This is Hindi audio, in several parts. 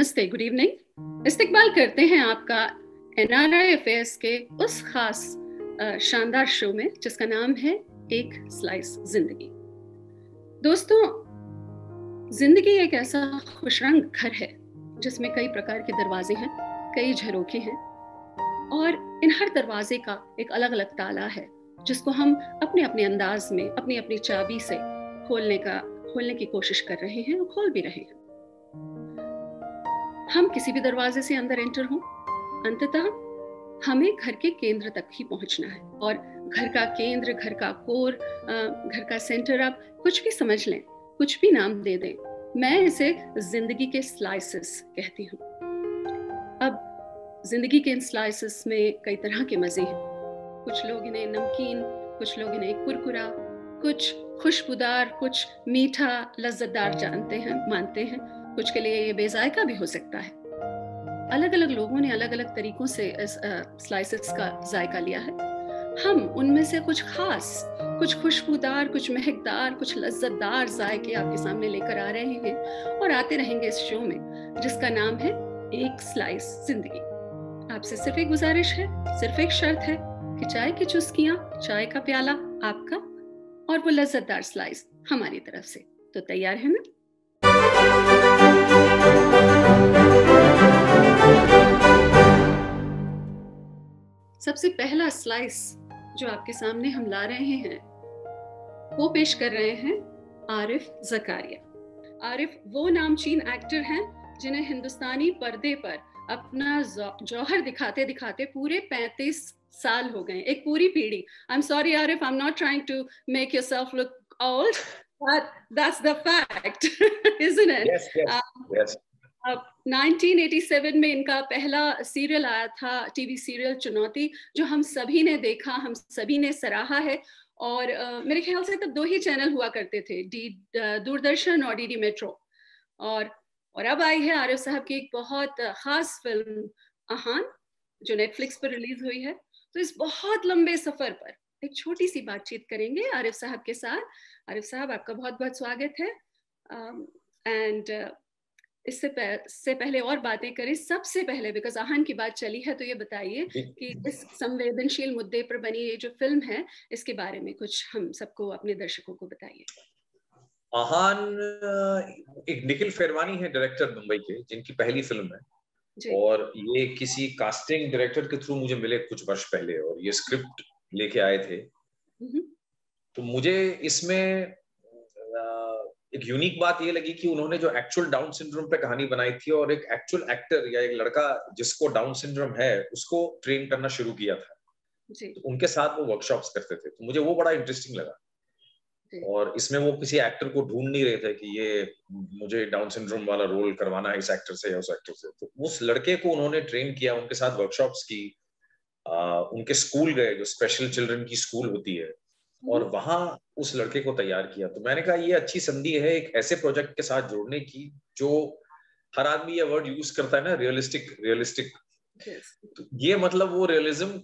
नमस्ते, गुड इवनिंग। इस्तकबाल करते हैं आपका एनआरआई अफेयर्स के उस खास शानदार शो में जिसका नाम है एक स्लाइस जिंदगी। दोस्तों, जिंदगी एक ऐसा खुशरंग घर है जिसमें कई प्रकार के दरवाजे हैं, कई झरोखे हैं और इन हर दरवाजे का एक अलग अलग ताला है जिसको हम अपने अपने अंदाज में अपनी अपनी चाबी से खोलने की कोशिश कर रहे हैं और खोल भी रहे हैं। हम किसी भी दरवाजे से अंदर एंटर हों, अंततः हमें घर के केंद्र तक ही पहुंचना है। और घर का केंद्र, घर का कोर, घर का सेंटर, आप कुछ भी समझ लें, कुछ भी नाम दे दें, मैं इसे जिंदगी के स्लाइसेस कहती हूँ। अब जिंदगी के इन स्लाइसेस में कई तरह के मजे हैं। कुछ लोग इन्हें नमकीन, कुछ लोग इन्हें कुरकुरा, कुछ खुशबूदार, कुछ मीठा लज्जतदार मानते हैं। कुछ के लिए ये बेजायका भी हो सकता है। अलग अलग लोगों ने अलग अलग तरीकों से इस स्लाइसेस का जायका लिया है। हम उनमें से कुछ खास, कुछ खुशबूदार, कुछ महकदार, कुछ लज्जतदार जायके आपके सामने लेकर आ रहे हैं और आते रहेंगे इस शो में जिसका नाम है एक स्लाइस जिंदगी। आपसे सिर्फ एक गुजारिश है, सिर्फ एक शर्त है कि चाय की चुस्कियां, चाय का प्याला आपका और वो लज्जतदार स्लाइस हमारी तरफ से। तो तैयार है ना? सबसे पहला स्लाइस जो आपके सामने हम ला रहे हैं वो पेश कर रहे हैं आरिफ ज़कारिया। आरिफ वो नामचीन एक्टर हैं जिन्हें हिंदुस्तानी पर्दे पर अपना जौहर दिखाते दिखाते पूरे 35 साल हो गए, एक पूरी पीढ़ी। I am sorry Arif, I am not trying to make yourself look old, but that's the fact, isn't it? Yes, yes, yes. 1987 में इनका पहला सीरियल आया था, टीवी सीरियल चुनौती, जो हम सभी ने देखा, हम सभी ने सराहा है। और मेरे ख्याल से तब 2 ही चैनल हुआ करते थे, दूरदर्शन और डीडी मेट्रो। और अब आई है आरिफ साहब की एक बहुत खास फिल्म आहान, जो नेटफ्लिक्स पर रिलीज हुई है। तो इस बहुत लंबे सफर पर एक छोटी सी बातचीत करेंगे आरिफ साहब के साथ। आरिफ साहब, आपका बहुत बहुत स्वागत है। एंड इससे पहले और बातें करें, सबसे पहले बिकॉज आहान की बात चली है, तो ये बताइए कि इस संवेदनशील मुद्दे पर बनी ये जो फिल्म है, इसके बारे में कुछ हम सबको, अपने दर्शकों को बताइए। आहान एक निखिल फेरवानी है, डायरेक्टर मुंबई के, जिनकी पहली फिल्म है। और ये किसी कास्टिंग डायरेक्टर के थ्रू मुझे मिले कुछ वर्ष पहले और ये स्क्रिप्ट लेके आए थे। तो मुझे इसमें एक यूनिक बात ये लगी कि उन्होंने जो एक्चुअल डाउन सिंड्रोम पे कहानी बनाई थी और एक एक्चुअल एक्टर या एक लड़का जिसको डाउन सिंड्रोम है उसको ट्रेन करना शुरू किया था। तो उनके साथ वो वर्कशॉप्स करते थे, तो मुझे वो बड़ा इंटरेस्टिंग लगा। और इसमें वो किसी एक्टर को ढूंढ नहीं रहे थे कि ये मुझे डाउन सिंड्रोम वाला रोल करवाना है इस एक्टर से या उस एक्टर से। तो उस लड़के को उन्होंने ट्रेन किया, उनके साथ वर्कशॉप्स की, उनके स्कूल गए जो स्पेशल चिल्ड्रन की स्कूल होती है, और वहां उस लड़के को तैयार किया। तो मैंने कहा ये अच्छी संधि है एक ऐसे प्रोजेक्ट के साथ जोड़ने की जो हर आदमी ये वर्ड यूज करता है ना, रियलिस्टिक। तो ये मतलब वो रियलिज्म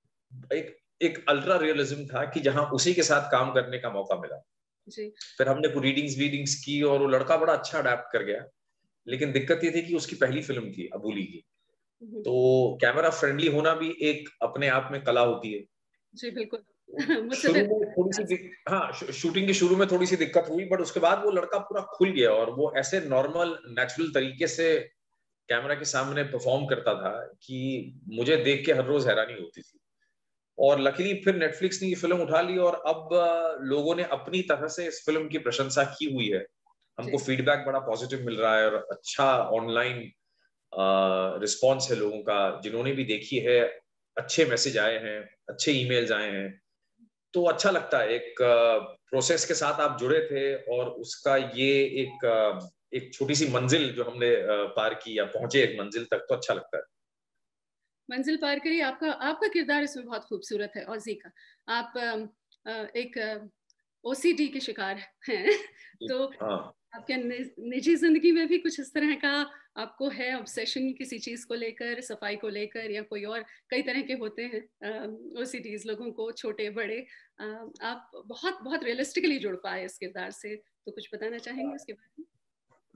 एक अल्ट्रा रियलिज्म था कि जहां उसी के साथ काम करने का मौका मिला। फिर हमने कुछ रीडिंग्स की और वो लड़का बड़ा अच्छा अडेप्ट कर गया। लेकिन दिक्कत ये थी कि उसकी पहली फिल्म थी अबूली की, तो कैमरा फ्रेंडली होना भी एक अपने आप में कला होती है। जी बिल्कुल। शुरू में थोड़ी सी शूटिंग के शुरू में थोड़ी सी दिक्कत हुई, बट उसके बाद वो लड़का पूरा खुल गया और वो ऐसे नॉर्मल नेचुरल तरीके से कैमरा के सामने परफॉर्म करता था कि मुझे देख के हर रोज हैरानी होती थी। और लकीली फिर नेटफ्लिक्स ने ये फिल्म उठा ली और अब लोगों ने अपनी तरह से इस फिल्म की प्रशंसा की हुई है। हमको फीडबैक बड़ा पॉजिटिव मिल रहा है और अच्छा ऑनलाइन रिस्पॉन्स है लोगों का। जिन्होंने भी देखी है अच्छे मैसेज आए हैं, अच्छे ईमेल्स आए हैं, तो अच्छा लगता है। एक प्रोसेस के साथ आप जुड़े थे और उसका ये एक छोटी सी मंजिल जो हमने पार की या पहुंचे एक मंजिल तक, तो अच्छा लगता है। मंजिल पार करी। आपका किरदार इसमें बहुत खूबसूरत है औजी का। आप एक ओसीडी के शिकार हैं तो आपके निजी जिंदगी में भी कुछ इस तरह का आपको है ऑब्सेशन, किसी चीज को लेकर, सफाई को लेकर, या कोई और कई तरह के होते हैं ओसीडीज लोगों को, छोटे बड़े। आप बहुत बहुत रियलिस्टिकली जुड़ पाए इस किरदार से, तो कुछ बताना चाहेंगे उसके बारे में?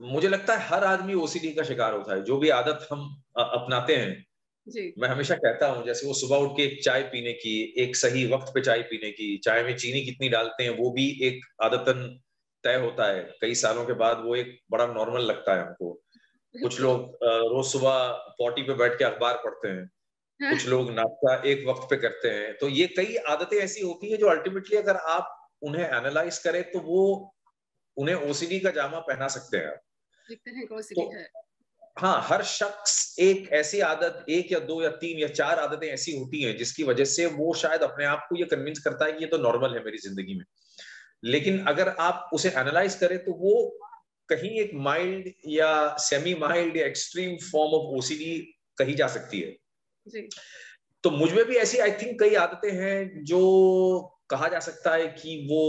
मुझे लगता है हर आदमी ओसीडी का शिकार होता है, जो भी आदत हम अपनाते हैं। जी। मैं हमेशा कहता हूँ, जैसे वो सुबह उठ के एक चाय पीने की, एक सही वक्त पे चाय पीने की, चाय में चीनी कितनी डालते हैं वो भी एक आदतन तय होता है। कई सालों के बाद वो एक बड़ा नॉर्मल लगता है हमको। कुछ लोग रोज सुबह पॉटी पे बैठ के अखबार पढ़ते हैं, कुछ लोग नाश्ता एक वक्त पे करते हैं। तो ये कई आदतें ऐसी होती है जो अल्टीमेटली अगर आप उन्हें एनालाइज करें तो वो उन्हें ओसीडी का जामा पहना सकते हैं। दिखते हैं कि ओसीडी तो है। हाँ, हर शख्स एक ऐसी आदत, एक या दो या तीन या चार आदतें ऐसी होती हैं जिसकी वजह से वो शायद अपने आप को ये कन्विंस करता है कि ये तो नॉर्मल है मेरी जिंदगी में। लेकिन अगर आप उसे एनालाइज करें तो वो कहीं एक माइल्ड या सेमी माइल्ड या एक्सट्रीम फॉर्म ऑफ ओसीडी कही जा सकती है। जी। तो मुझ में भी ऐसी आई थिंक कई आदतें हैं जो कहा जा सकता है कि वो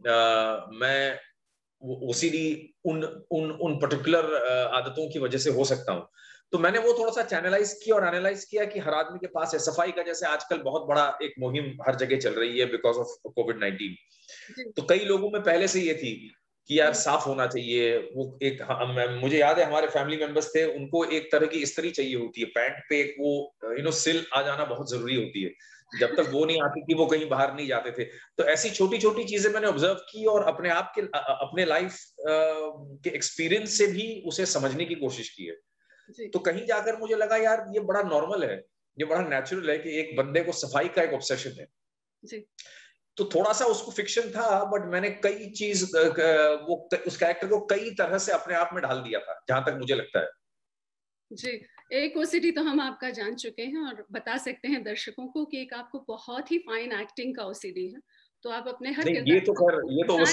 मैं ओसीडी उन उन उन पर्टिकुलर आदतों की वजह से हो सकता हूँ। तो मैंने वो थोड़ा सा चैनलाइज किया और एनालाइज किया कि हर आदमी के पास है। सफाई का जैसे आजकल बहुत बड़ा एक मुहिम हर जगह चल रही है बिकॉज ऑफ कोविड-19। तो कई लोगों में पहले से ये थी कि यार साफ होना चाहिए। वो एक मुझे याद है हमारे फैमिली मेंबर्स थे, उनको एक तरह की इस्त्री चाहिए होती है पैंट पे, एक वो सिल आ जाना बहुत जरूरी होती है। जब तक वो नहीं आती थी वो कहीं बाहर नहीं जाते थे। तो ऐसी छोटी छोटी चीजें मैंने ऑब्जर्व की और अपने आप के अपने लाइफ के एक्सपीरियंस से भी उसे समझने की कोशिश की है। तो कहीं जाकर मुझे लगा यार ये बड़ा नॉर्मल है, ये बड़ा नेचुरल है कि एक बंदे को सफाई का एक ऑब्सेशन है। जी। तो थोड़ा सा उसको फिक्शन था, बट मैंने कई चीज वो उस कैरेक्टर को कई तरह से अपने आप में ढाल दिया था, जहां तक मुझे लगता है। जी, एक ओसीडी तो हम आपका जान चुके हैं और बता सकते हैं दर्शकों को कि एक आपको बहुत ही फाइन एक्टिंग का ओसीडी है। तो आप अपने हर ये तो खैर ये तो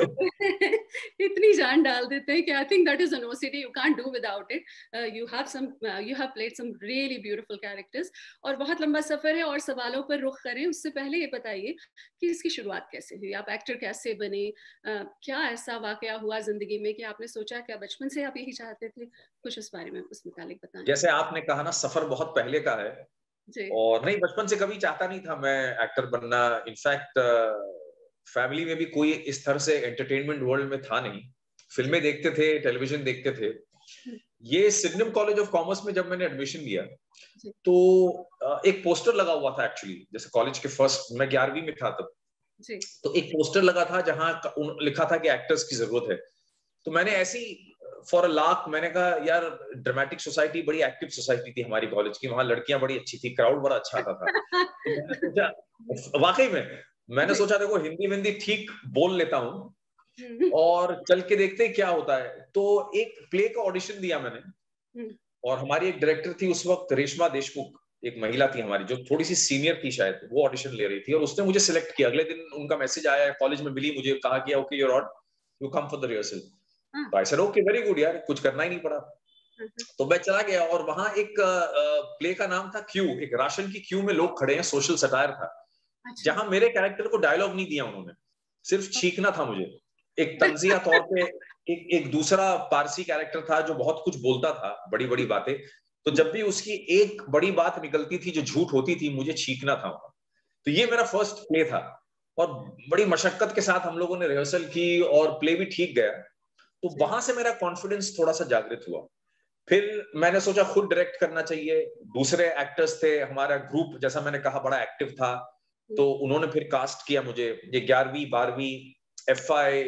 इतनी जान डाल देते हैं कि I think that is an OCD, you can't do without it. You have played some really beautiful characters. और बहुत लंबा सफर है और सवालों पर रुख करें उससे पहले ये बताइए कि इसकी शुरुआत कैसे हुई, आप एक्टर कैसे बने, क्या ऐसा वाकया हुआ जिंदगी में कि आपने सोचा क्या बचपन से आप यही चाहते थे? कुछ उस बारे में उस मुतालिक बताएं। जैसे आपने कहा ना, सफर बहुत पहले का है। और नहीं, बचपन से कभी चाहता नहीं था मैं एक्टर बनना। इनफैक्ट फैमिली में भी कोई इस तरह से एंटरटेनमेंट वर्ल्ड में था नहीं। फिल्में देखते थे, टेलीविजन देखते थे। ये सिडनम कॉलेज ऑफ कॉमर्स में जब मैंने एडमिशन लिया तो एक पोस्टर लगा हुआ था एक्चुअली, जैसे कॉलेज के फर्स्ट, मैं 11वीं में था तब। तो एक पोस्टर लगा था जहां लिखा था कि एक्टर्स की जरूरत है। तो मैंने ऐसी फॉर अ लाख मैंने कहा यार, ड्रामेटिक सोसाइटी बड़ी एक्टिव सोसाइटी थी हमारी कॉलेज की, वहां लड़कियां बड़ी अच्छी थी, क्राउड बड़ा अच्छा आता था। तो मैंने सोचा, वाकई में मैंने सोचा देखो हिंदी विंदी ठीक बोल लेता हूँ और चल के देखते क्या होता है। तो एक प्ले का ऑडिशन दिया मैंने और हमारी एक डायरेक्टर थी उस वक्त, रेशमा देशमुख, एक महिला थी हमारी जो थोड़ी सी सीनियर थी शायद, वो ऑडिशन ले रही थी और उसने मुझे सिलेक्ट किया। अगले दिन उनका मैसेज आया, कॉलेज में मिली मुझे, कहा कि okay you are on, you come for the rehearsal. तो I said okay very good यार, कुछ करना ही नहीं पड़ा। तो मैं चला गया और वहां एक प्ले का नाम था क्यू, एक राशन की क्यू में लोग खड़े हैं, सोशल सटायर था। जहां मेरे कैरेक्टर को डायलॉग नहीं दिया उन्होंने, सिर्फ छींकना था मुझे। एक तंजिया तौर पे एक दूसरा पारसी कैरेक्टर था जो बहुत कुछ बोलता था, बड़ी बड़ी बातें। तो जब भी उसकी एक बड़ी बात निकलती थी जो झूठ होती थी, मुझे छींकना था। तो ये मेरा फर्स्ट प्ले था और बड़ी मशक्कत के साथ हम लोगों ने रिहर्सल की और प्ले भी ठीक गया। तो वहां से मेरा कॉन्फिडेंस थोड़ा सा जागृत हुआ। फिर मैंने सोचा खुद डायरेक्ट करना चाहिए। दूसरे एक्टर्स थे, हमारा ग्रुप जैसा मैंने कहा बड़ा एक्टिव था, तो उन्होंने फिर कास्ट किया मुझे। ये 11वीं 12वीं FI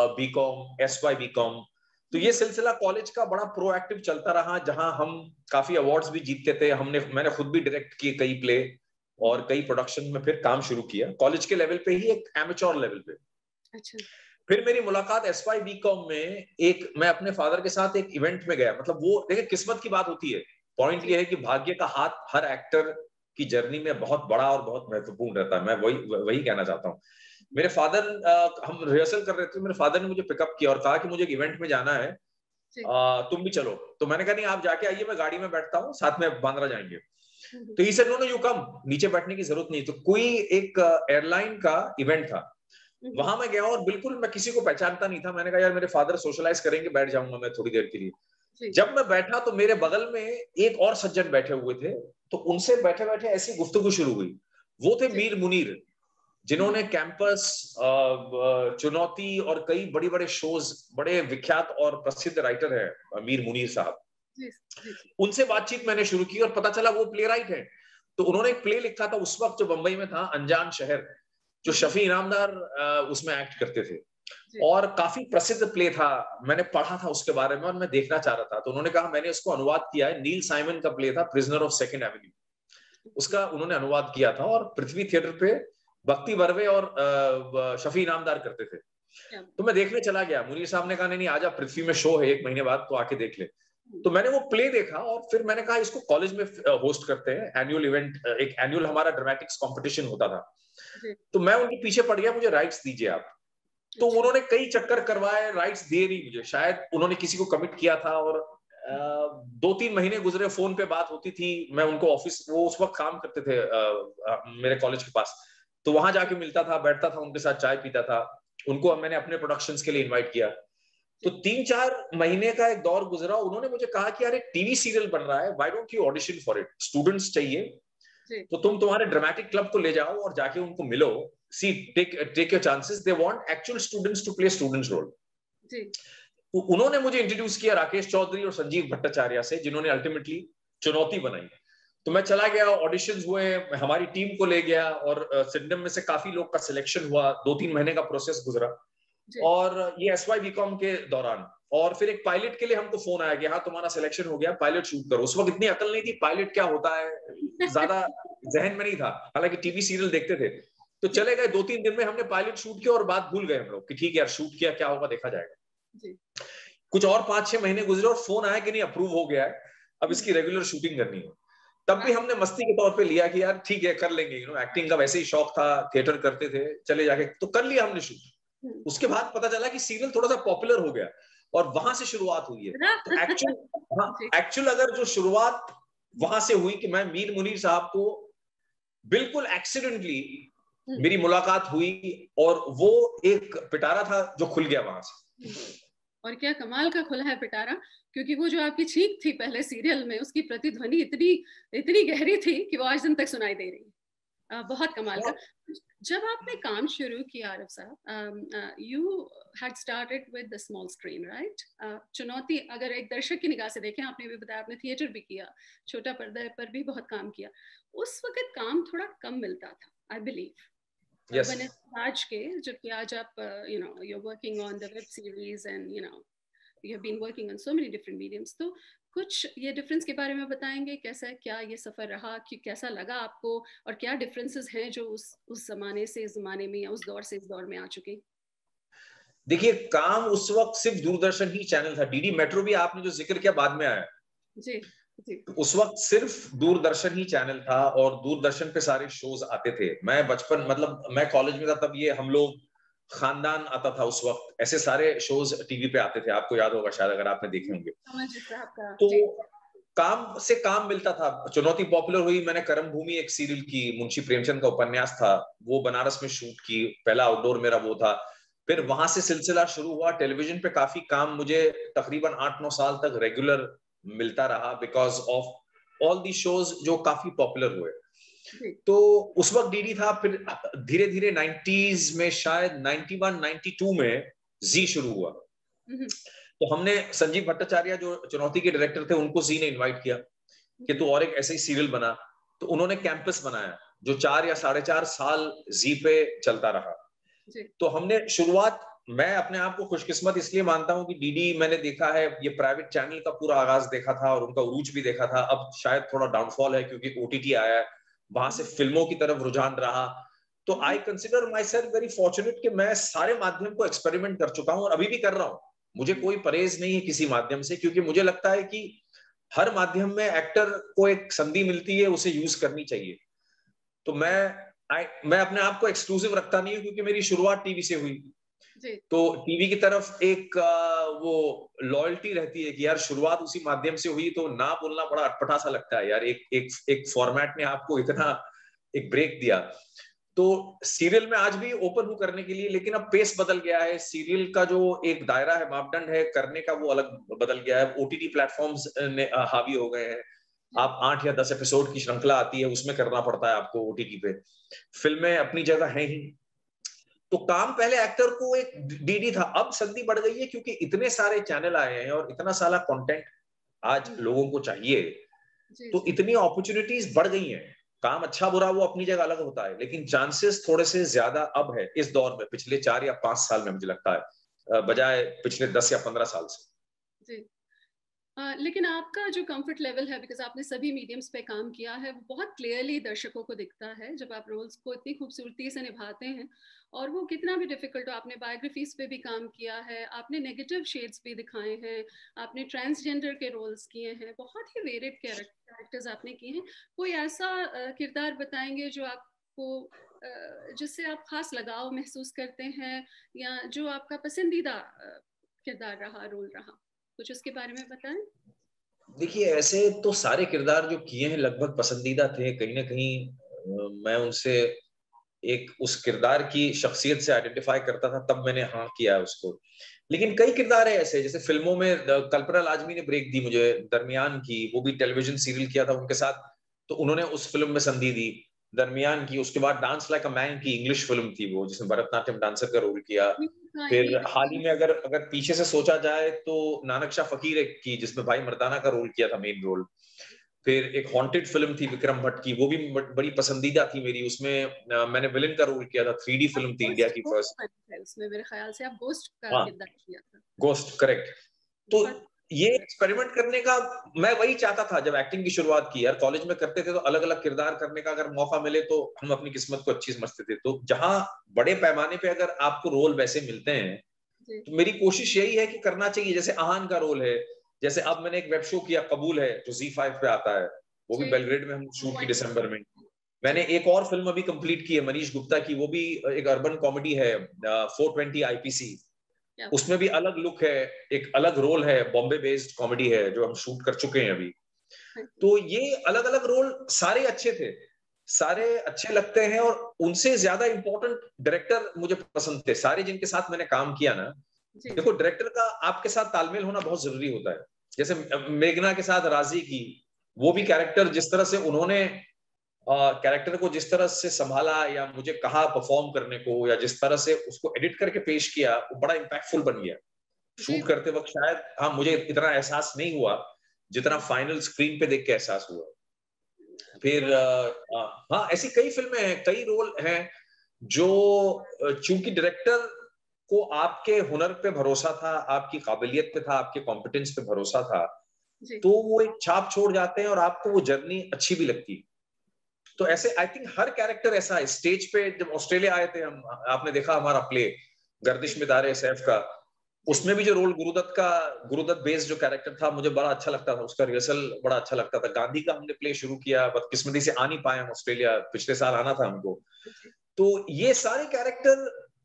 BCom SY BCom, तो ये सिलसिला कॉलेज का बड़ा प्रोएक्टिव चलता रहा, जहां हम काफी अवार्ड्स भी जीतते थे। मैंने खुद भी डायरेक्ट किए कई प्ले और कई प्रोडक्शन में फिर काम शुरू किया, कॉलेज के लेवल पे ही, एक एमेच्योर लेवल पे। अच्छा। फिर मेरी मुलाकात SY BCom में, मैं अपने फादर के साथ एक इवेंट में गया। मतलब वो देखिए किस्मत की बात होती है। पॉइंट ये है कि भाग्य का हाथ हर एक्टर की जर्नी में बहुत बड़ा और बहुत महत्वपूर्ण रहता है। मैं वही कहना चाहता हूँ। मेरे फादर, हम रिहर्सल कर रहे थे, मेरे फादर ने मुझे पिकअप किया और कहा कि मुझे एक इवेंट में जाना है, तुम भी चलो। तो मैंने कहा नहीं आप जाके आइए, मैं गाड़ी में बैठता हूँ, साथ में बांद्रा जाएंगे। तो he said no no you come, नीचे बैठने की जरूरत नहीं। तो कोई एक एयरलाइन का इवेंट था, वहां मैं गया और बिल्कुल मैं किसी को पहचानता नहीं था। मैंने कहा यार मेरे फादर सोशलाइज करेंगे, बैठ जाऊंगा मैं थोड़ी देर के लिए। जब मैं बैठा तो मेरे बगल में एक और सज्जन बैठे हुए थे, तो उनसे बैठे बैठे ऐसी गुफ्तगू शुरू हुई। वो थे मीर मुनीर। जिन्होंने कैंपस, चुनौती और कई बड़ी बड़े शोज, बड़े विख्यात और प्रसिद्ध राइटर है मीर मुनीर साहब, उनसे बातचीत मैंने शुरू की और पता चला वो प्ले राइट है। तो उन्होंने एक प्ले लिखा था उस वक्त जो बंबई में था, अनजान शहर, जो शफी इनामदार उसमें एक्ट करते थे, और काफी प्रसिद्ध प्ले था। मैंने पढ़ा था उसके बारे में और मैं देखना चाह रहा था, तो उन्होंने कहा मैंने उसको अनुवाद किया है। नील साइमन का प्ले था, प्रिजनर ऑफ सेकंड एवेन्यू, उसका उन्होंने अनुवाद किया था और पृथ्वी थिएटर पे भक्ति बर्वे और शफी इनामदार करते थे। तो मैं देखने चला गया, मुनीर साहब ने कहा नहीं आजा, पृथ्वी में शो है 1 महीने बाद, तो आके देख ले। तो मैंने वो प्ले देखा और फिर मैंने कहा इसको कॉलेज में होस्ट करते हैं, एनुअल इवेंट, एक एनुअल हमारा ड्रामेटिक्स कंपटीशन होता था। तो मैं उनके पीछे पड़ गया, मुझे राइट्स दीजिए आप। तो उन्होंने कई चक्कर करवाए, राइट्स दिए नहीं मुझे, शायद उन्होंने किसी को कमिट किया था, और 2-3 महीने गुजरे, फोन पे बात होती थी, मैं उनको ऑफिस, वो उस वक्त काम करते थे मेरे कॉलेज के पास, तो वहां जाके मिलता था, बैठता था उनके साथ, चाय पीता था। उनको मैंने अपने प्रोडक्शंस के लिए इनवाइट किया। तो 3-4 महीने का एक दौर गुजरा, उन्होंने मुझे कहा कि यार एक टीवी सीरियल बन रहा है, why don't you audition for it, students चाहिए, तो तुम तुम्हारे ड्रामेटिक क्लब को ले जाओ और जाके उनको मिलो, see take your chances, they want actual students to play students role. उन्होंने मुझे इंट्रोड्यूस किया राकेश चौधरी और संजीव भट्टाचार्य से, जिन्होंने अल्टीमेटली चुनौती बनाई। तो मैं चला गया, ऑडिशंस हुए, हमारी टीम को ले गया और सिडनम में से काफी लोग का सिलेक्शन हुआ, 2-3 महीने का प्रोसेस गुजरा, और ये SY BCom के दौरान। और फिर एक पायलट के लिए हमको फोन आया कि हाँ तुम्हारा सिलेक्शन हो गया, पायलट शूट करो। उस वक्त इतनी अकल नहीं थी, पायलट क्या होता है ज्यादा जहन में नहीं था, हालांकि टीवी सीरियल देखते थे। तो चले गए, 2-3 दिन में हमने पायलट शूट किया और बात भूल गए हम लोग कि ठीक है यार शूट किया, क्या होगा देखा जाएगा। कुछ और 5-6 महीने गुजरे और फोन आया कि नहीं अप्रूव हो गया है, अब इसकी रेगुलर शूटिंग करनी है। तब भी हमने मस्ती के तौर पे लिया कि यार ठीक है कर लेंगे, एक्टिंग का वैसे ही शौक था, थिएटर करते थे, चले जाके तो कर लिया हमने शूट। उसके बाद पता चला कि सीरियल थोड़ा सा पॉपुलर हो गया और वहां से शुरुआत हुई है। तो एक्चुअल अगर जो शुरुआत वहां से हुई कि मैं मीर मुनीर साहब को बिल्कुल एक्सीडेंटली मेरी मुलाकात हुई और वो एक पिटारा था जो खुल गया वहां से। और क्या कमाल का खुला है पिटारा, क्योंकि वो जो आपकी छींक थी पहले सीरियल में, उसकी प्रतिध्वनि इतनी गहरी थी कि वो आज दिन तक सुनाई दे रही है। बहुत कमाल का। जब आपने काम शुरू किया आरिफ साहब, you had started with the small screen, right? चुनौती अगर एक दर्शक की निगाह से देखें, आपने भी बताया आपने थिएटर भी किया, छोटा पर्दे पर भी बहुत काम किया, उस वक्त काम थोड़ा कम मिलता था, आई बिलीव। Yes. आज के जबकि आज आप you're working on the web series and you have been working on so many different mediums, तो कुछ ये डिफरेंस के बारे में बताएंगे, कैसा क्या ये सफर रहा, कि कैसा लगा आपको, और क्या डिफरेंसेस हैं जो उस जमाने से इस जमाने में या उस दौर से इस दौर में आ चुके? देखिए काम उस वक्त सिर्फ दूरदर्शन ही चैनल था, डीडी मेट्रो भी आपने जो जिक्र किया बाद में आया जी। उस वक्त सिर्फ दूरदर्शन ही चैनल था और दूरदर्शन पे सारे शोज आते थे। मैं बचपन मतलब मैं कॉलेज में था तब ये हम लोग खानदान आता था, उस वक्त ऐसे सारे शोज टीवी पे आते थे, आपको याद होगा शायद अगर आपने देखे होंगे। तो काम से काम मिलता था। चुनौती पॉपुलर हुई, मैंने कर्म भूमि एक सीरियल की, मुंशी प्रेमचंद का उपन्यास था, वो बनारस में शूट की, पहला आउटडोर मेरा वो था। फिर वहां से सिलसिला शुरू हुआ, टेलीविजन पे काफी काम मुझे तकरीबन 8-9 साल तक रेगुलर मिलता रहा because of all the shows जो काफी पॉपुलर हुए। तो उस वक्त डीडी था, फिर धीरे धीरे 90s में शायद 91-92 में जी शुरू हुआ। तो हमने संजीव भट्टाचार्य जो चुनौती के डायरेक्टर थे उनको जी ने इनवाइट किया कि तू और एक ऐसे ही सीरियल बना। तो उन्होंने कैंपस बनाया जो 4 या 4.5 साल जी पे चलता रहा। तो हमने शुरुआत, मैं अपने आप को खुशकिस्मत इसलिए मानता हूं कि डीडी मैंने देखा है, ये प्राइवेट चैनल का पूरा आगाज देखा था और उनका उरूज भी देखा था। अब शायद थोड़ा डाउनफॉल है क्योंकि OTT आया है, वहां से फिल्मों की तरफ रुझान रहा। तो I consider myself very fortunate कि मैं सारे माध्यम को एक्सपेरिमेंट कर चुका हूं और अभी भी कर रहा हूं। मुझे कोई परहेज नहीं है किसी माध्यम से, क्योंकि मुझे लगता है कि हर माध्यम में एक्टर को एक संधि मिलती है, उसे यूज करनी चाहिए। तो मैं अपने आप को एक्सक्लूसिव रखता नहीं हूं क्योंकि मेरी शुरुआत टीवी से हुई। तो टीवी की तरफ एक वो लॉयल्टी रहती है कि यार शुरुआत उसी माध्यम से हुई, तो ना बोलना बड़ा अटपटा सा लगता है यार, एक फॉर्मेट ने आपको इतना एक ब्रेक दिया। तो सीरियल में आज भी ओपन हूं करने के लिए, लेकिन अब पेस बदल गया है, सीरियल का जो एक दायरा है, मापदंड है करने का, वो अलग बदल गया है। OTT प्लेटफॉर्म्स ने हावी हो गए हैं, आप 8 या 10 एपिसोड की श्रृंखला आती है, उसमें करना पड़ता है आपको ओटीटी पे। फिल्में अपनी जगह हैं ही। तो काम पहले एक्टर को एक डीडी था, अब सर्दी बढ़ गई है क्योंकि इतने सारे चैनल आए हैं और इतना सारा कंटेंट आज लोगों को चाहिए, तो इतनी अपॉर्चुनिटीज बढ़ गई हैं। काम अच्छा बुरा वो अपनी जगह अलग होता है, लेकिन चांसेस थोड़े से ज्यादा अब है इस दौर में, पिछले 4 या 5 साल में मुझे लगता है, बजाय पिछले 10 या 15 साल से। जी। लेकिन आपका जो कंफर्ट लेवल है, बिकॉज आपने सभी मीडियम्स पे काम किया है, वो बहुत क्लियरली दर्शकों को दिखता है जब आप रोल्स को इतनी खूबसूरती से निभाते हैं। और वो कितना भी डिफिकल्ट हो, आपने बायोग्राफीज पे भी काम किया है, आपने नेगेटिव शेड्स भी दिखाए हैं, आपने ट्रांसजेंडर के रोल्स किए हैं, बहुत ही वेरिड कैरेक्टर्स आपने किए हैं। कोई ऐसा किरदार बताएंगे जो आपको जिससे आप खास लगाव महसूस करते हैं, या जो आपका पसंदीदा किरदार रहा, रोल रहा, कुछ उसके बारे में बताएं। देखिए, ऐसे तो सारे किरदार जो किए हैं लगभग पसंदीदा थे। कहीं ना कहीं मैं उनसे एक उस किरदार की शख्सियत से आइडेंटिफाई करता था, तब मैंने हाँ किया है उसको। लेकिन कई किरदार है ऐसे, जैसे फिल्मों में कल्पना लाजमी ने ब्रेक दी मुझे, दरमियान की, वो भी टेलीविजन सीरियल किया था उनके साथ, तो उन्होंने उस फिल्म में संधि दी। दरमियान की, उसके बाद डांस लाइक अ मैन की इंग्लिश फिल्म थी वो, जिसमें भरतनाट्यम डांसर का रोल किया। फिर हाल ही में अगर अगर पीछे से सोचा जाए तो नानक शाह फकीर एक की, जिसमें भाई मर्दाना का रोल किया था, मेन रोल। फिर एक हॉन्टेड फिल्म थी विक्रम भट्ट की, वो भी बड़ी पसंदीदा थी मेरी। उसमें मैंने विलन का रोल किया था, 3D फिल्म थी, इंडिया की फर्स्ट। उसमें मेरे ख्याल से आप गोस्ट का हाँ, किरदार किया था। Ghost, correct. तो ये एक्सपेरिमेंट करने का मैं वही चाहता था जब एक्टिंग की शुरुआत की। यार कॉलेज में करते थे तो अलग अलग किरदार करने का अगर मौका मिले तो हम अपनी किस्मत को अच्छी समझते थे। तो जहां बड़े पैमाने पे अगर आपको रोल वैसे मिलते हैं, तो मेरी कोशिश यही है कि करना चाहिए। जैसे आहान का रोल है, जैसे अब मैंने एक वेब शो किया कबूल है, जो Z5 पे आता है, वो भी बेलग्रेड में हम शूट की दिसंबर में। मैंने एक और फिल्म अभी कंप्लीट की है मनीष गुप्ता की, वो भी एक अर्बन कॉमेडी है, 420 IPC। उसमें भी अलग लुक है, एक अलग रोल है, बॉम्बे बेस्ड कॉमेडी है जो हम शूट कर चुके हैं अभी। तो ये अलग अलग रोल सारे अच्छे थे, सारे अच्छे लगते हैं। और उनसे ज्यादा इंपॉर्टेंट डायरेक्टर मुझे पसंद थे सारे जिनके साथ मैंने काम किया ना। देखो, डायरेक्टर का आपके साथ तालमेल होना बहुत जरूरी होता है। जैसे मेघना के साथ राजी की, वो भी कैरेक्टर जिस तरह से उन्होंने कैरेक्टर को जिस तरह से संभाला, या मुझे कहा परफॉर्म करने को, या जिस तरह से उसको एडिट करके पेश किया, वो बड़ा इम्पैक्टफुल बन गया। शूट करते वक्त शायद हाँ मुझे इतना एहसास नहीं हुआ जितना फाइनल स्क्रीन पे देख के एहसास हुआ। फिर हाँ, ऐसी कई फिल्में हैं, कई रोल हैं जो चूंकि डायरेक्टर को आपके हुनर पे भरोसा था, आपकी काबिलियत पे था, आपके कॉम्पिटेंस पे भरोसा था, तो वो एक छाप छोड़ जाते हैं और आपको वो जर्नी अच्छी भी लगती है। तो ऐसे आई थिंक हर कैरेक्टर ऐसा है। स्टेज पे जब ऑस्ट्रेलिया आए थे हम, आपने देखा हमारा प्ले गर्दिश में दारे सैफ का, उसमें भी जो रोल गुरुदत्त बेस्ड जो कैरेक्टर था, मुझे बड़ा अच्छा लगता था, उसका रिहर्सल बड़ा अच्छा लगता था। गांधी का हमने प्ले शुरू किया, बदकिस्मती से आ नहीं पाए हम ऑस्ट्रेलिया, पिछले साल आना था हमको। तो ये सारे कैरेक्टर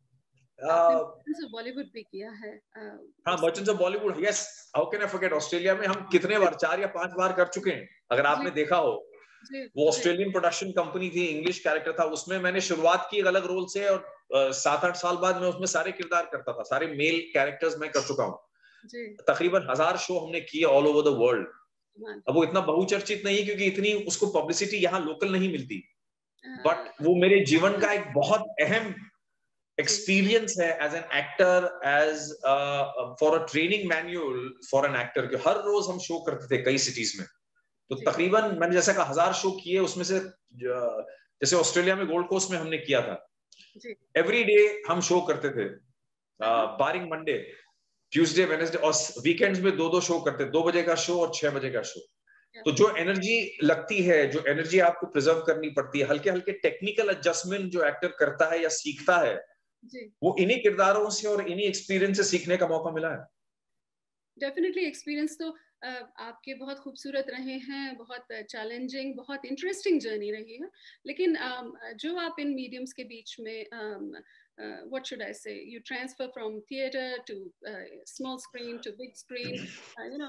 बॉलीवुड भी किया है। हाँ, Merchants of Bollywood, yes, how can I forget. Australia में हम कितने बार, 4 या 5 बार कर चुके हैं, अगर आपने देखा हो। वो ऑस्ट्रेलियन प्रोडक्शन कंपनी थी, इंग्लिश कैरेक्टर था उसमें। मैंने शुरुआत की एक अलग रोल से, और 7-8 साल बाद मैं उसमें सारे किरदार करता था, सारे मेल कैरेक्टर्स मैं कर चुका हूँ। तकरीबन 1000 शो हमने किए ऑल ओवर द वर्ल्ड। अब वो इतना बहुचर्चित नहीं क्योंकि इतनी उसको पब्लिसिटी यहाँ लोकल नहीं मिलती, बट वो मेरे जीवन का एक बहुत अहम एक्सपीरियंस है as an actor, as for a training manual for an actor. कि हर रोज हम शो करते थे कई सिटीज में, तो तकरीबन मैंने जैसा कहा 1000 शो किए। उसमें से जैसे ऑस्ट्रेलिया में गोल्ड कोस्ट में हमने किया था, एवरी डे हम शो करते थे, बारिंग मंडे, ट्यूसडे, वेडनेसडे, और वीकेंड्स में 2-2 शो करते, 2 बजे का शो और 6 बजे का शो। तो जो एनर्जी लगती है, जो एनर्जी आपको प्रिजर्व करनी पड़ती है, हल्के हल्के टेक्निकल एडजस्टमेंट जो एक्टर करता है या सीखता है, वो इन्हीं किरदारों से और इन्हीं एक्सपीरियंस से सीखने का मौका मिला है। डेफिनेटली एक्सपीरियंस तो आपके बहुत खूबसूरत रहे हैं, बहुत चैलेंजिंग, बहुत इंटरेस्टिंग जर्नी रही है। लेकिन जो आप इन मीडियम्स के बीच में what should I say, you transfer from theater to small screen to big screen, you know,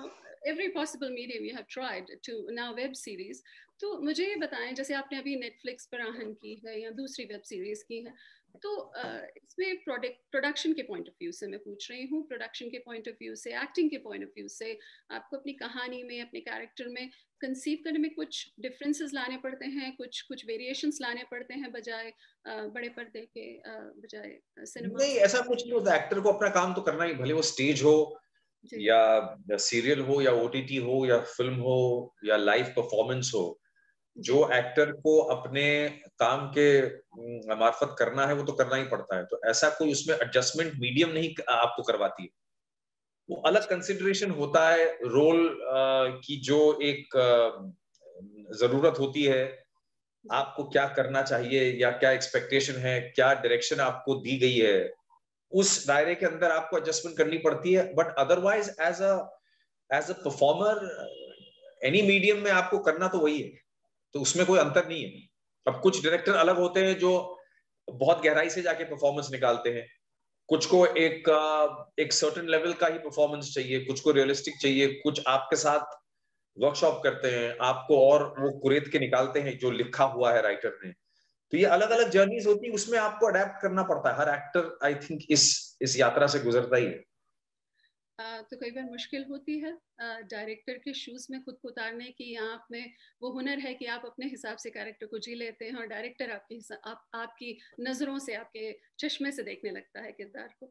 every possible medium you have tried to now web series. तो मुझे ये बताएं, जैसे आपने अभी नेटफ्लिक्स पर आहन की है या दूसरी वेब सीरीज की है, तो इसमें प्रोडक्शन के पॉइंट ऑफ व्यू से मैं पूछ रही हूँ, प्रोडक्शन के पॉइंट ऑफ व्यू से, एक्टिंग के पॉइंट ऑफ व्यू से, आपको अपनी कहानी में, अपने कैरेक्टर में कंसीव करने में कुछ डिफरेंसेस लाने पड़ते हैं, कुछ वेरिएशंस लाने पड़ते हैं बजाय बड़े पर्दे के बजाय सिनेमा? नहीं, ऐसा कुछ नहीं होता। एक्टर को अपना काम तो करना ही, भले वो स्टेज हो या सीरियल हो या ओटीटी हो या फिल्म हो या लाइव परफॉर्मेंस हो, जो एक्टर को अपने काम के मार्फत करना है वो तो करना ही पड़ता है। तो ऐसा कोई उसमें एडजस्टमेंट मीडियम नहीं आपको करवाती है, वो अलग कंसिडरेशन होता है। रोल की जो एक जरूरत होती है, आपको क्या करना चाहिए या क्या एक्सपेक्टेशन है, क्या डायरेक्शन आपको दी गई है, उस दायरे के अंदर आपको एडजस्टमेंट करनी पड़ती है। But otherwise as a performer any medium में आपको करना तो वही है, तो उसमें कोई अंतर नहीं है। अब कुछ डायरेक्टर अलग होते हैं जो बहुत गहराई से जाके परफॉर्मेंस निकालते हैं, कुछ को एक सर्टेन लेवल का ही परफॉर्मेंस चाहिए, कुछ को रियलिस्टिक चाहिए, कुछ आपके साथ वर्कशॉप करते हैं आपको और वो कुरेद के निकालते हैं जो लिखा हुआ है राइटर ने। तो ये अलग अलग जर्नीज होती है, उसमें आपको अडेप्ट करना पड़ता है। हर एक्टर आई थिंक इस यात्रा से गुजरता ही है। तो कई बार मुश्किल होती है डायरेक्टर के शूज में खुद को उतारने की, या आप में वो हुनर है कि आप अपने हिसाब से कैरेक्टर को जी लेते हैं और डायरेक्टर आपकी नजरों से, आपके चश्मे से देखने लगता है किरदार को?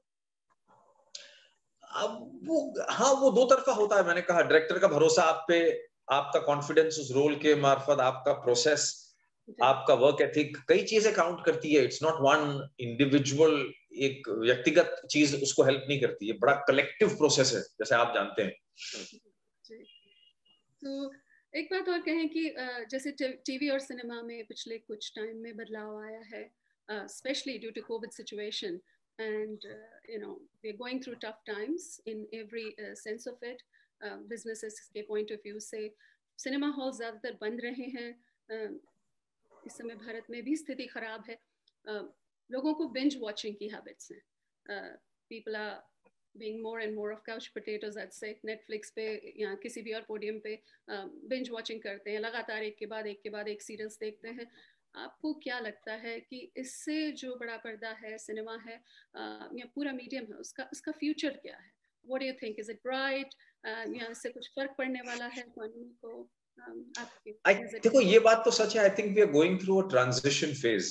अब वो, हाँ, वो दो तरफा होता है। मैंने कहा डायरेक्टर का भरोसा आप पे, आपका कॉन्फिडेंस उस रोल के मार्फत, आपका प्रोसेस, आपका वर्क एथिक, कई चीजें काउंट करती है। इट्स नॉट वन इंडिविजुअल, एक व्यक्तिगत चीज उसको हेल्प नहीं करती है, बड़ा कलेक्टिव प्रोसेस है जैसे आप जानते हैं। तो एक बात और कहें कि जैसे टीवी और सिनेमा में पिछले कुछ टाइम में बदलाव आया है, specially due to covid situation, and we're going through tough times in every sense of it. Businesses के point of view से सिनेमा हॉल ज़्यादातर बंद रहे हैं। इस समय भारत में भी स्थिति खराब है। लोगों को बिंज वॉचिंग की हैबिट्स हैं। People are being more and more of couch potatoes, I'd say. Netflix पे या किसी भी और पोडियम पे बिंज वॉचिंग करते हैं, लगातार एक के बाद एक सीरियल्स देखते हैं। आपको क्या लगता है कि इससे जो बड़ा पर्दा है, सिनेमा है या पूरा मीडियम है, उसका फ्यूचर क्या है? What do you think? Is it bright? या इससे कुछ फर्क पड़ने वाला है इकोनॉमी को? देखो, ये बात तो सच है। I think we are going through a transition phase,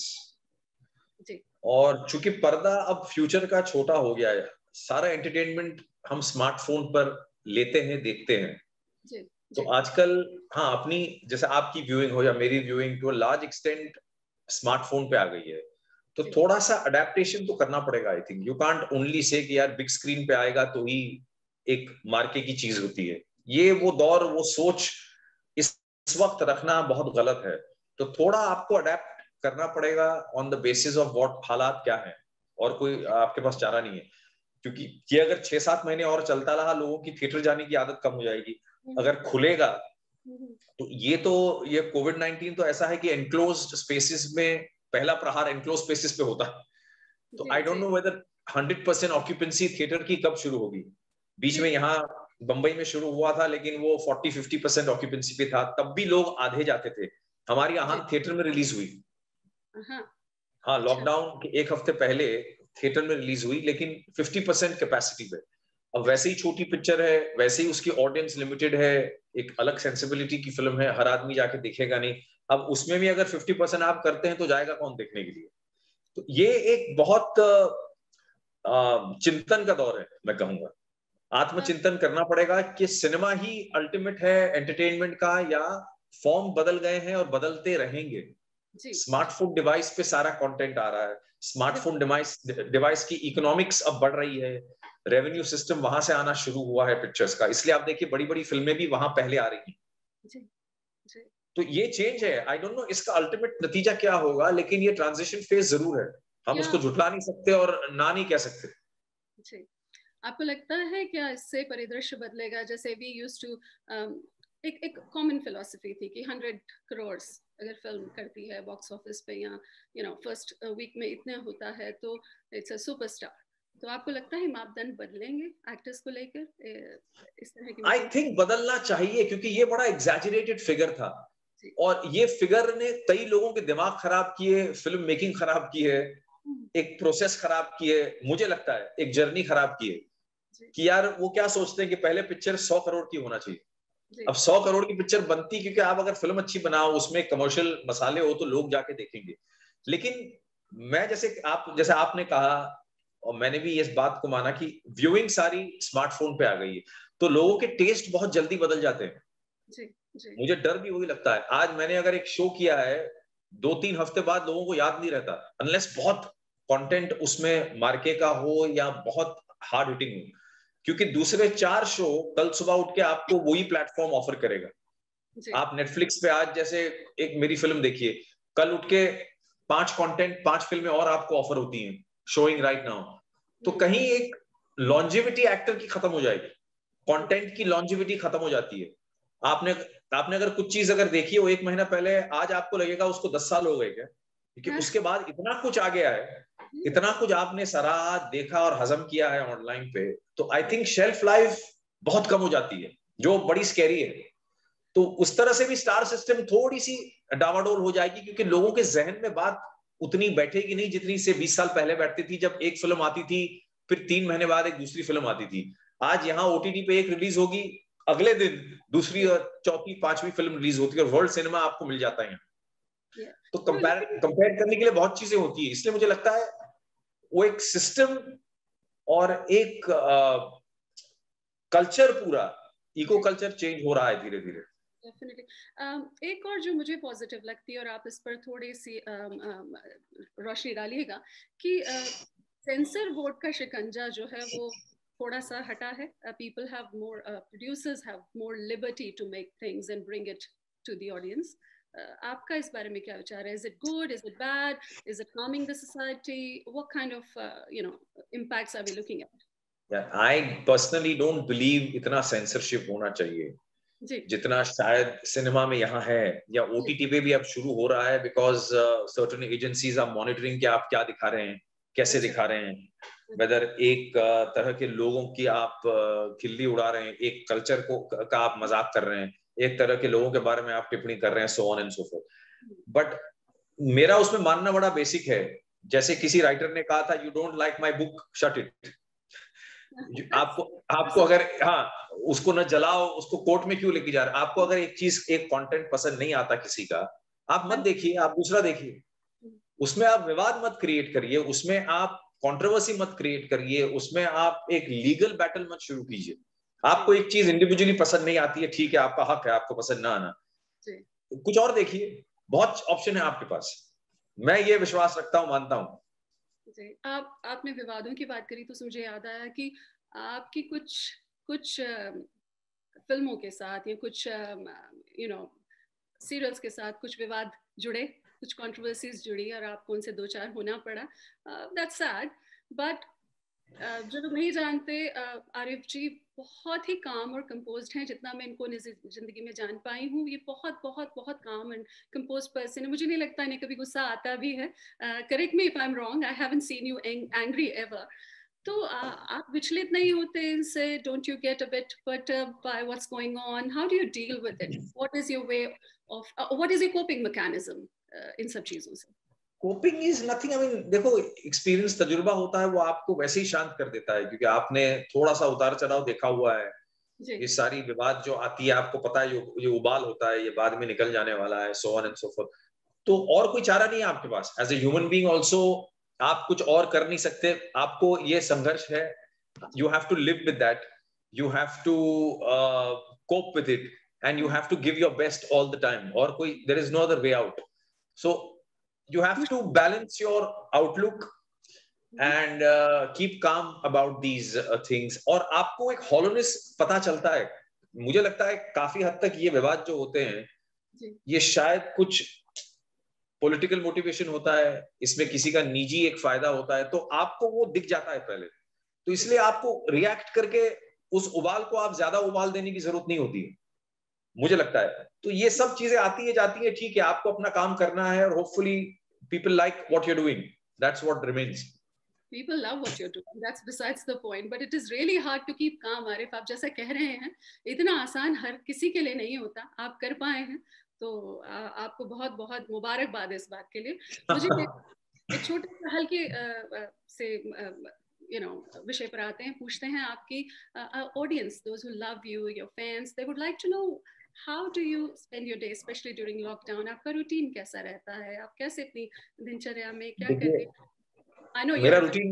और चूंकि पर्दा अब फ्यूचर का छोटा हो गया है, सारा एंटरटेनमेंट हम स्मार्टफोन पर लेते हैं, देखते हैं। तो आजकल, हाँ, अपनी जैसे आपकी व्यूइंग हो या मेरी viewing to a large extent smartphone पे आ गई है। तो थोड़ा सा अडेप्टेशन तो करना पड़ेगा। I think you can't only say कि यार बिग स्क्रीन पे आएगा तो ही एक मार्के की चीज होती है। ये वो दौर, वो सोच इस वक्त रखना बहुत गलत है। तो थोड़ा आपको अडेप्ट करना पड़ेगा on the basis of what हालात क्या है, और कोई आपके पास चारा नहीं है। क्योंकि ये अगर 6-7 महीने और चलता रहा, लोगों की थिएटर जाने की आदत कम हो जाएगी। अगर खुलेगा तो ये कोविड-19 तो ऐसा है कि एनक्लोज्ड स्पेसेस में पहला प्रहार एनक्लोज्ड स्पेसेस पे होता है। तो I don't know whether 100% occupancy theatre की कब शुरू होगी। बीच में यहाँ बंबई में शुरू हुआ था, लेकिन वो 40-50% ऑक्यूपेंसी पे था, तब भी लोग आधे जाते थे। हमारी यहाँ थिएटर में रिलीज हुई, हाँ, लॉकडाउन के एक हफ्ते पहले थिएटर में रिलीज हुई, लेकिन 50% कैपेसिटी पे। अब वैसे ही छोटी पिक्चर है, वैसे ही उसकी ऑडियंस लिमिटेड है, एक अलग सेंसिबिलिटी की फिल्म है, हर आदमी जाके देखेगा नहीं। अब उसमें भी अगर 50% आप करते हैं तो जाएगा कौन देखने के लिए? तो ये एक बहुत चिंतन का दौर है, मैं कहूंगा। आत्मचिंतन करना पड़ेगा कि सिनेमा ही अल्टीमेट है एंटरटेनमेंट का, या फॉर्म बदल गए हैं और बदलते रहेंगे। स्मार्टफोन डिवाइस पे सारा कंटेंट आ रहा है, स्मार्टफोन डिवाइस की इकोनॉमिक्स अब बढ़ रही है, रेवेन्यू सिस्टम वहां से आना शुरू हुआ है पिक्चर्स का। इसलिए आप देखिए बड़ी बड़ी फिल्में भी वहां पहले आ रही हैं। तो ये चेंज है। आई डोंट नो इसका अल्टीमेट नतीजा क्या होगा, लेकिन ये ट्रांजिशन फेज जरूर है। हम उसको झुठला नहीं सकते और ना नहीं कह सकते। आपको लगता है क्या इससे परिदृश्य बदलेगा? जैसे वी यूज्ड टू एक कॉमन फिलॉसफी थी कि 100 करोड़ अगर फिल्म करती है बॉक्स ऑफिस पे, या फर्स्ट वीक में इतना होता है तो इट्स अ सुपरस्टार। तो आपको लगता है मापदंड बदलेंगे एक्टर्स को लेकर इस तरह की? आई थिंक बदलना चाहिए, क्योंकि ये बड़ा एग्जैजरेटेड फिगर था और ये फिगर ने कई लोगों के दिमाग खराब किए, फिल्म मेकिंग खराब की है, एक प्रोसेस खराब की है, मुझे लगता है एक जर्नी खराब की है कि यार वो क्या सोचते हैं कि पहले पिक्चर 100 करोड़ की होना चाहिए। अब 100 करोड़ की पिक्चर बनती क्योंकि आप अगर फिल्म अच्छी बनाओ, उसमें कमर्शियल मसाले हो तो लोग जाके देखेंगे। लेकिन मैं जैसे आपने कहा और मैंने भी इस बात को माना कि व्यूइंग सारी स्मार्टफोन पे आ गई है, तो लोगों के टेस्ट बहुत जल्दी बदल जाते हैं। जी, जी। मुझे डर भी वही लगता है, आज मैंने अगर एक शो किया है 2-3 हफ्ते बाद लोगों को याद नहीं रहता, अनलेस बहुत कंटेंट उसमें मार्के का हो या बहुत हार्ड हिटिंग हो, क्योंकि दूसरे 4 शो कल सुबह उठ के आपको वही प्लेटफॉर्म ऑफर करेगा। आप नेटफ्लिक्स पे आज जैसे एक मेरी फिल्म देखिए, कल उठ के 5 फिल्में और आपको ऑफर होती हैं शोइंग राइट नाउ। तो कहीं एक लॉन्जेविटी एक्टर की खत्म हो जाएगी, कंटेंट की लॉन्जेविटी खत्म हो जाती है। आपने अगर कुछ चीज अगर देखी हो 1 महीना पहले, आज आपको लगेगा उसको 10 साल हो गए क्या, क्योंकि उसके बाद इतना कुछ आ गया है, इतना कुछ आपने सराहा, देखा और हजम किया है ऑनलाइन पे। तो आई थिंक शेल्फ लाइफ बहुत कम हो जाती है, जो बड़ी स्कैरी है। तो उस तरह से भी स्टार सिस्टम थोड़ी सी डावाडोल हो जाएगी, क्योंकि लोगों के जहन में बात उतनी बैठेगी नहीं जितनी से 20 साल पहले बैठती थी, जब एक फिल्म आती थी फिर 3 महीने बाद एक दूसरी फिल्म आती थी। आज यहाँ ओटीटी पे एक रिलीज होगी, अगले दिन दूसरी और चौथी पांचवी फिल्म रिलीज होती है और वर्ल्ड सिनेमा आपको मिल जाता है। तो कंपेयर करने के लिए बहुत चीजें होती है, इसलिए मुझे लगता है वो एक सिस्टम और एक कल्चर, पूरा इको कल्चर चेंज हो रहा है धीरे धीरे। डेफिनेटली। एक और जो मुझे पॉजिटिव लगती है और आप इस पर थोड़ी सी रोशनी डालिएगा कि सेंसर बोर्ड का शिकंजा जो है वो थोड़ा सा हटा है। People have more, producers have more liberty to make things and bring it to the audience. आपका इस बारे में क्या विचार है? Is it good, is it bad, is it harming the society? What kind of impacts are we looking at? I personally don't believe इतना सेंसरशिप होना चाहिए जितना शायद सिनेमा में यहाँ है या ओटीटी पे भी अब शुरू हो रहा है, because certain agencies are monitoring कि आप क्या दिखा रहे हैं, कैसे दिखा रहे हैं, वेदर एक तरह के लोगों की आप खिल्ली उड़ा रहे हैं, एक कल्चर को का आप मजाक कर रहे हैं, एक तरह के लोगों के बारे में आप टिप्पणी कर रहे हैं, so on and so forth. But मेरा उसमें मानना बड़ा बेसिक है, जैसे किसी राइटर ने कहा था, you don't like my book, shut it. आपको अगर उसको न जलाओ, उसको कोर्ट में क्यों लेके जा रहे? आपको अगर एक चीज, एक कंटेंट पसंद नहीं आता किसी का, आप मत देखिए, आप दूसरा देखिए। उसमें आप विवाद मत क्रिएट करिए, उसमें आप कंट्रोवर्सी मत क्रिएट करिए, उसमें आप एक लीगल बैटल मत शुरू कीजिए। आपको एक चीज इंडिविजुअली पसंद नहीं आती है, ठीक है, आपका हक है आपको पसंद ना आना, कुछ और देखिए, बहुत ऑप्शन है आपके पास। मैं ये विश्वास रखता हूँ, मानता हूँ। आपने विवादों की बात करी तो मुझे याद आया कि आपकी कुछ फिल्मों के साथ या कुछ सीरियल्स के साथ कुछ विवाद जुड़े, कुछ कंट्रोवर्सीज जुड़ी और आपको उनसे 2-4 होना पड़ा। दैट्स सैड, बट जो लोग नहीं जानते, आरिफ जी बहुत ही काम और कंपोज्ड हैं। जितना मैं इनको जिंदगी में जान पाई हूँ, ये बहुत बहुत बहुत काम एंड कंपोज पर्सन है। मुझे नहीं लगता इन्हें कभी गुस्सा आता भी है। Correct me if I am wrong, I haven't seen you angry ever. तो आप विचलित नहीं होते इनसे? Don't you get a bit perturbed by what's going on? How do you deal with it? What is your way of what is your coping mechanism इन सब चीजों से? Coping is nothing, I mean देखो, एक्सपीरियंस, तजुर्बा होता है, वो आपको वैसे ही शांत कर देता है, क्योंकि आपने थोड़ा सा उतार चढ़ाव देखा हुआ है। ये सारी विवाद जो आती है, आपको पता है ये उबाल होता है, ये बाद में निकल जाने वाला है, so on and so forth. तो और कोई चारा नहीं है आपके पास। As a human being also आप कुछ और कर नहीं सकते, आपको ये संघर्ष है, you have to live with that, you have to cope with it and you have to give your best all the time, और कोई there is no other way out. So you have to balance your outlook and keep calm about these things, और आपको एक hollowness पता चलता है। मुझे लगता है काफी हद तक ये विवाद जो होते हैं, ये शायद कुछ पॉलिटिकल मोटिवेशन होता है, इसमें किसी का निजी एक फायदा होता है, तो आपको वो दिख जाता है पहले, तो इसलिए आपको रिएक्ट करके उस उबाल को आप ज्यादा उबाल देने की जरूरत नहीं होती है, मुझे लगता है। तो ये सब चीजें आती है जाती है, ठीक है, आपको अपना काम करना है, और hopefully people like what you're doing, that's what remains. people love what you're doing. That's besides the point. But it is really hard to keep calm, Arif. आप जैसा कह रहे हैं, इतना आसान हर किसी के लिए नहीं होता. आप कर पाए हैं, तो आपको बहुत बहुत मुबारकबाद इस बात के लिए. मुझे एक छोटे से हल्के से विषय पर आते हैं, पूछते हैं आपकी audience, those who love you, your fans, they would like to know how do you spend your day, especially during lockdown. आपका रूटीन कैसा रहता है? आप कैसे अपनी दिनचर्या में क्या करते हैं? मेरा रूटीन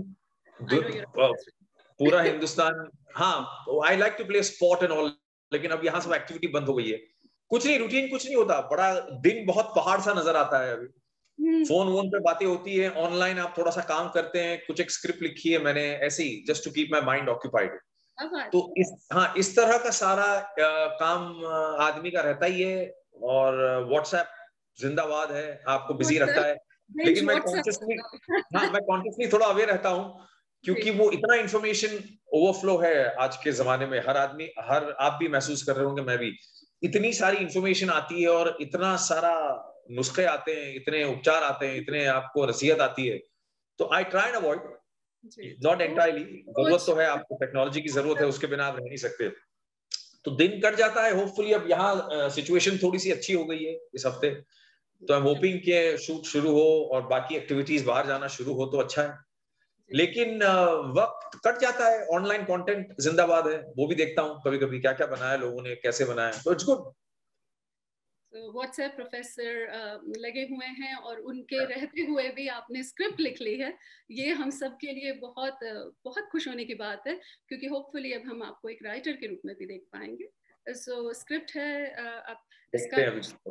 पूरा हिंदुस्तान, हाँ, I like to play sport and all, लेकिन अब यहाँ सब एक्टिविटी बंद हो गई है. कुछ नहीं, रूटीन कुछ नहीं होता. बड़ा दिन बहुत पहाड़ सा नजर आता है अभी. फोन पे बातें होती है, ऑनलाइन आप थोड़ा सा काम करते हैं. कुछ एक स्क्रिप्ट लिखी है मैंने ऐसे ही, just to keep my mind occupied. तो इस तरह का सारा काम आदमी का रहता ही है. और व्हाट्सएप जिंदाबाद है, आपको बिजी रखता है. लेकिन मैं कॉन्शियसली थोड़ा अवेयर रहता हूँ, क्योंकि वो इतना इंफॉर्मेशन ओवरफ्लो है आज के जमाने में. हर आदमी, आप भी महसूस कर रहे होंगे, मैं भी, इतनी सारी इंफॉर्मेशन आती है और इतना सारा नुस्खे आते हैं, इतने उपचार आते हैं, इतने आपको नसीहत आती है. तो I try and avoid, not entirely. जरूरत तो है, आपको टेक्नोलॉजी की जरूरत है, उसके बिना आप रह नहीं सकते. तो दिन कट जाता है. होपफुली अब यहाँ सिचुएशन थोड़ी सी अच्छी हो गई है इस हफ्ते, तो आई एम होपिंग कि शूट शुरू हो और बाकी एक्टिविटीज बाहर जाना शुरू हो तो अच्छा है. लेकिन वक्त कट जाता है. ऑनलाइन कंटेंट जिंदाबाद है, वो भी देखता हूँ कभी कभी, क्या क्या बनाया लोगों ने, कैसे बनाया. तो इट्स गुड. व्हाट्सएप प्रोफेसर लगे हुए हैं और उनके रहते हुए भी आपने स्क्रिप्ट लिख ली है. ये हम सब के लिए बहुत बहुत खुश होने की बात है, क्योंकि होपफुली अब हम आपको एक राइटर के रूप में भी देख पाएंगे. सो स्क्रिप्ट है, आप इसका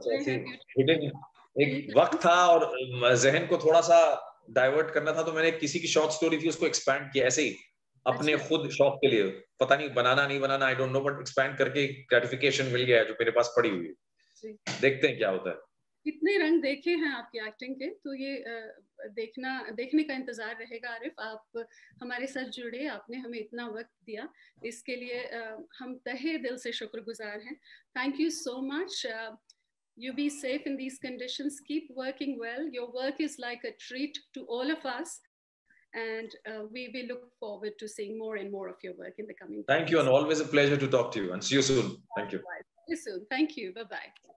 एक वक्त था और जहन को थोड़ा सा डाइवर्ट करना था, तो मैंने किसी की शॉर्ट स्टोरी थी, उसको एक्सपैंड किया ऐसे ही अपने खुद शौक के लिए. पता नहीं बनाना नहीं बनाना, I don't know, but expand करके ग्रेटिफिकेशन मिल गया है जो मेरे पास पड़ी हुई है. देखते हैं क्या होता है. कितने रंग देखे हैं आपकी एक्टिंग के, तो ये देखने का इंतजार रहेगा. आरिफ, आप हमारे साथ जुड़े, आपने हमें इतना वक्त दिया, इसके लिए हम तहे दिल से शुक्रगुजार हैं. Thank you so much. You be safe in these conditions. Keep working well. Your work is like a treat to all of us, and we look forward to seeing more and more of your work in the coming days. Thank you, and always a pleasure to talk to you. And see you soon. Thank you. See you soon. Thank you. Bye bye.